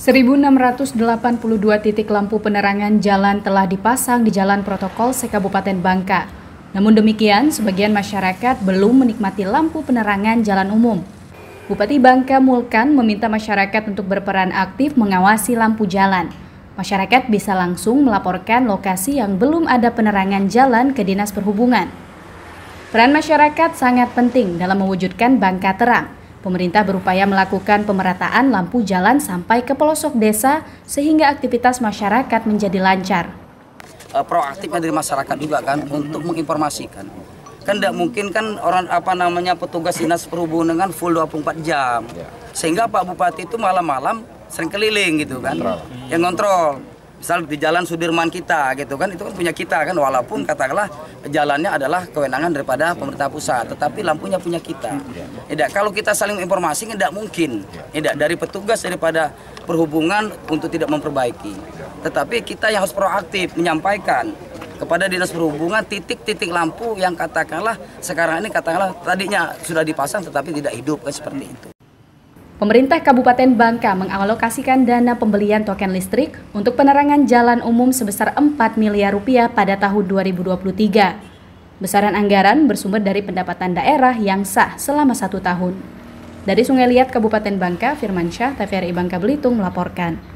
1.682 titik lampu penerangan jalan telah dipasang di jalan protokol se-Kabupaten Bangka. Namun demikian, sebagian masyarakat belum menikmati lampu penerangan jalan umum. Bupati Bangka Mulkan meminta masyarakat untuk berperan aktif mengawasi lampu jalan. Masyarakat bisa langsung melaporkan lokasi yang belum ada penerangan jalan ke Dinas Perhubungan. Peran masyarakat sangat penting dalam mewujudkan Bangka terang. Pemerintah berupaya melakukan pemerataan lampu jalan sampai ke pelosok desa sehingga aktivitas masyarakat menjadi lancar. Proaktifnya dari masyarakat juga kan untuk menginformasikan. Kan tidak mungkin kan orang petugas Dinas Perhubungan kan full 24 jam. Sehingga Pak Bupati itu malam-malam sering keliling gitu kan. Yang ngontrol. Misal di jalan Sudirman kita gitu kan, itu kan punya kita kan, walaupun katakanlah jalannya adalah kewenangan daripada pemerintah pusat, tetapi lampunya punya kita. Tidak, kalau kita saling informasi tidak mungkin. Tidak, dari petugas daripada perhubungan untuk tidak memperbaiki. Tetapi kita yang harus proaktif menyampaikan kepada Dinas Perhubungan titik-titik lampu yang katakanlah sekarang ini katakanlah tadinya sudah dipasang tetapi tidak hidup kan seperti itu. Pemerintah Kabupaten Bangka mengalokasikan dana pembelian token listrik untuk penerangan jalan umum sebesar 4 miliar rupiah pada tahun 2023. Besaran anggaran bersumber dari pendapatan daerah yang sah selama 1 tahun. Dari Sungai Liat, Kabupaten Bangka, Firmansyah, TVRI Bangka Belitung melaporkan.